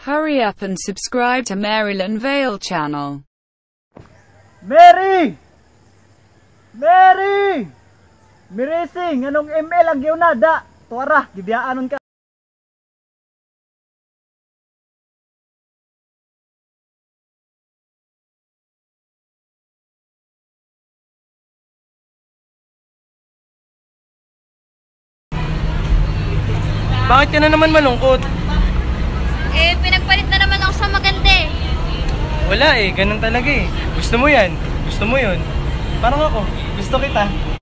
Hurry up and subscribe to Marilyn Vale channel. Mary! Mary! Mirising, anong ML ang yun na, da? Tuwara, gibiyaanon ka. Bakit ka na naman malungkot? Pinagpalit na naman ako sa maganda eh. Wala ganun talaga eh. Gusto mo yan, gusto mo yun. Parang ako, gusto kita.